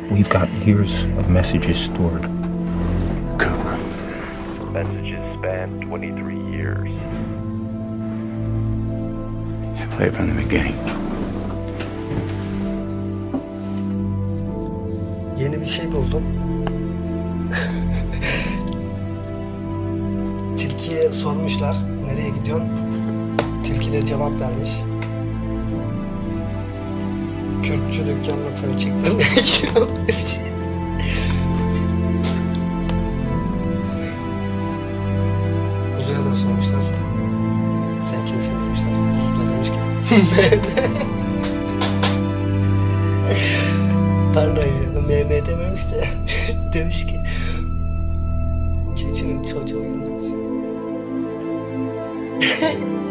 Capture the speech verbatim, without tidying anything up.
We've got years of messages stored. Cooper. Messages span twenty-three years. I played from the beginning. Yeni bir şey buldum. Tilkiye sormuşlar nereye gidiyorsun? Tilki de cevap vermiş. Kürtçü dükkanına fön çektirmeye gidiyorum demiş. Kuzuya da sormuşlar. Sen kimsin demişler. Kuzu da demiş ki pardon ya, M M dememiş de demiş ki keçinin çocuğuyum demiş.